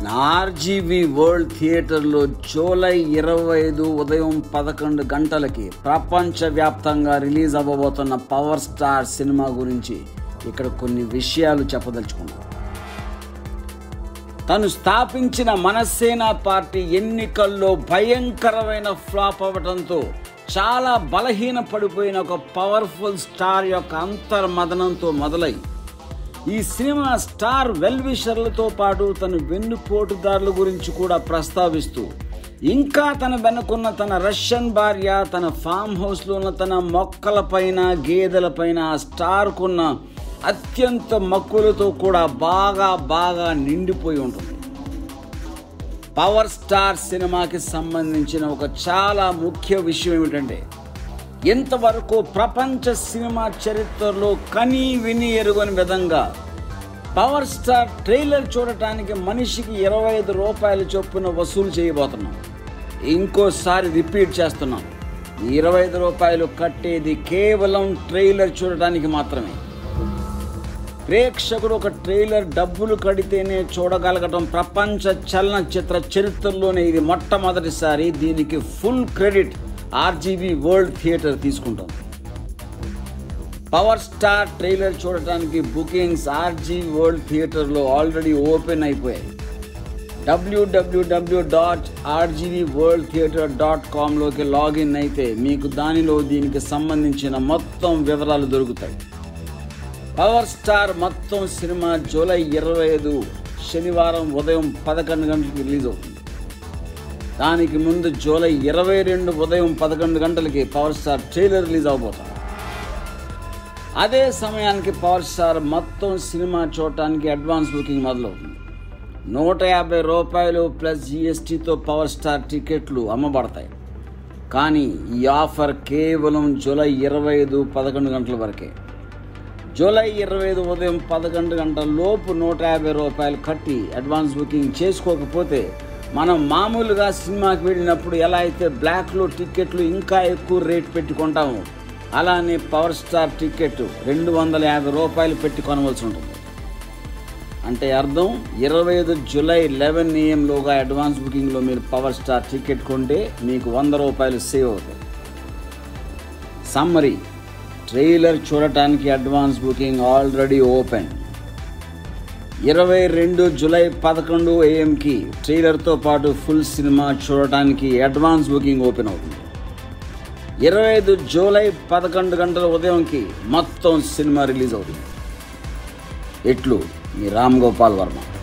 RGV world థియేటర్లో July 25 ఉదయం 11 గంటలకి ప్రపంచవ్యాప్తంగా రిలీజ్ అవ్వబోతున్న పవర్ స్టార్ సినిమా గురించి ఇక్కడ కొన్ని విషయాలు చెప్పదలుచుకున్నాను. తను స్థాపించిన మనసేన పార్టీ ఎన్నికల్లో భయంకరమైన ఫ్లాప్ అవ్వడంతో చాలా బలహీన పడిపోయిన ఒక పవర్ఫుల్ స్టార్ యొక్క అంతర్మదనంతో మొదలై ఈ సినిమా స్టార్ వెల్విషర్లతో పాటు తన వెన్నుపోటుదారుల గురించి కూడా ప్రస్తావిస్తూ ఇంకా తన వెనుకున్న తన రష్యన్ భార్య, తన ఫామ్ హౌస్లో ఉన్న తన మొక్కలపైన గేదెలపైన ఆ స్టార్కున్న అత్యంత మక్కువలతో కూడా బాగా నిండిపోయి ఉంటుంది. పవర్ స్టార్ సినిమాకి సంబంధించిన ఒక చాలా ముఖ్య విషయం ఏమిటంటే, ఇంతవరకు ప్రపంచ సినిమా చరిత్రలో కనీ విని ఎరుగని విధంగా పవర్ స్టార్ ట్రైలర్ చూడటానికి మనిషికి 25 రూపాయల చొప్పున వసూలు చేయబోతున్నాం. ఇంకోసారి రిపీట్ చేస్తున్నాం, 25 రూపాయలు కట్టేది కేవలం ట్రైలర్ చూడటానికి మాత్రమే. ప్రేక్షకుడు ఒక ట్రైలర్ డబ్బులు కడితేనే చూడగలగటం ప్రపంచ చలనచిత్ర చరిత్రలోనే ఇది మొట్టమొదటిసారి. దీనికి full credit RGV world theatre తీసుకుంటాం. పవర్ స్టార్ ట్రైలర్ చూడటానికి బుకింగ్స్ ఆర్జీవీ వరల్డ్ థియేటర్లో ఆల్రెడీ ఓపెన్ అయిపోయాయి. www.rgvworldtheater.com లాగిన్ అయితే మీకు దానిలో దీనికి సంబంధించిన మొత్తం వివరాలు దొరుకుతాయి. పవర్ స్టార్ మొత్తం సినిమా జూలై 25 శనివారం ఉదయం 11 గంటలకు రిలీజ్ అవుతుంది. దానికి ముందు జూలై 22 ఉదయం 11 గంటలకి పవర్ స్టార్ ట్రైలర్ రిలీజ్ అవబోతుంది. అదే సమయానికి పవర్ స్టార్ మొత్తం సినిమా చూడటానికి అడ్వాన్స్ బుకింగ్ మొదలవుతుంది. 150 రూపాయలు ప్లస్ జీఎస్టీతో పవర్ స్టార్ టికెట్లు అమ్మబడతాయి. కానీ ఈ ఆఫర్ కేవలం జూలై 25 11 గంటల వరకే. జూలై 25 ఉదయం 11 గంటల లోపు 150 రూపాయలు కట్టి అడ్వాన్స్ బుకింగ్ చేసుకోకపోతే మనం మామూలుగా సినిమాకి వెళ్ళినప్పుడు ఎలా అయితే బ్లాక్లో టికెట్లు ఇంకా ఎక్కువ రేట్ పెట్టుకుంటాము, అలానే పవర్ స్టార్ టికెట్ 250 రూపాయలు పెట్టి కొనవలసి ఉంటుంది. అంటే అర్థం 25 జూలై 11 AM లోగా అడ్వాన్స్ బుకింగ్లో మీరు పవర్ స్టార్ టికెట్ కొంటే మీకు 100 రూపాయలు సేవ్ అవుతాయి. సమ్మరీ: ట్రైలర్ చూడటానికి advance booking already open. 22 July 11 AM ట్రైలర్తో పాటు ఫుల్ సినిమా చూడటానికి అడ్వాన్స్ బుకింగ్ ఓపెన్ అవుతుంది. 25 జూలై 11 గంటల ఉదయంకి మొత్తం సినిమా రిలీజ్ అవుతుంది. ఇట్లు మీ రామ్ గోపాల్ వర్మ.